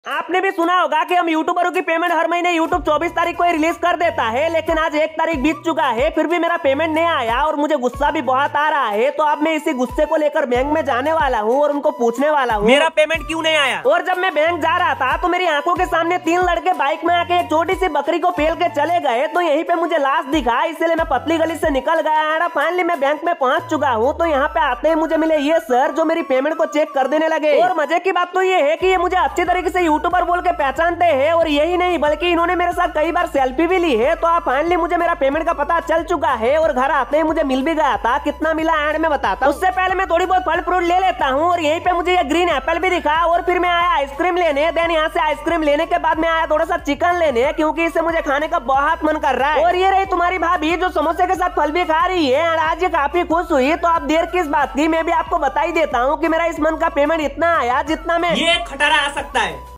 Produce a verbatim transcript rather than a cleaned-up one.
आपने भी सुना होगा कि हम यूट्यूबरों की पेमेंट हर महीने यूट्यूब चौबीस तारीख को ही रिलीज कर देता है, लेकिन आज एक तारीख बीत चुका है फिर भी मेरा पेमेंट नहीं आया और मुझे गुस्सा भी बहुत आ रहा है। तो अब मैं इसी गुस्से को लेकर बैंक में जाने वाला हूँ और उनको पूछने वाला हूँ मेरा पेमेंट क्यों नहीं आया। और जब मैं बैंक जा रहा था तो मेरी आंखों के सामने तीन लड़के बाइक में आके एक छोटी सी बकरी को पेल के चले गए, तो यहीं पे मुझे लाश दिखा, इसलिए मैं पतली गली से निकल गया। फाइनली मैं बैंक में पहुंच चुका हूँ। तो यहाँ पे आते ही मुझे मिले ये सर जो मेरी पेमेंट को चेक कर देने लगे। और मजे की बात तो ये है कि ये मुझे अच्छी तरीके से यूट्यूबर बोल के पहचानते हैं और यही नहीं बल्कि इन्होंने मेरे साथ कई बार सेल्फी भी ली है। तो आप फाइनली मुझे मेरा पेमेंट का पता चल चुका है और घर आते ही मुझे मिल भी गया था। कितना मिला एंड में बताता हूं। उससे पहले मैं थोड़ी बहुत फल फ्रूट ले लेता हूँ और यहीं पे मुझे ये ग्रीन एप्पल भी दिखा और फिर मैं आया आइसक्रीम लेने। देन यहाँ से आइसक्रीम लेने के बाद मैं आया थोड़ा सा चिकन लेने क्योंकि इसे मुझे खाने का बहुत मन कर रहा है। और ये रही तुम्हारी भाभी जो समोसे के साथ फल भी खा रही है और आज ये काफी खुश हुई। तो आप देर किस बात की, मैं भी आपको बता ही देता हूँ कि मेरा इस मंथ का पेमेंट इतना आया जितना मैं ये खटारा आ सकता है।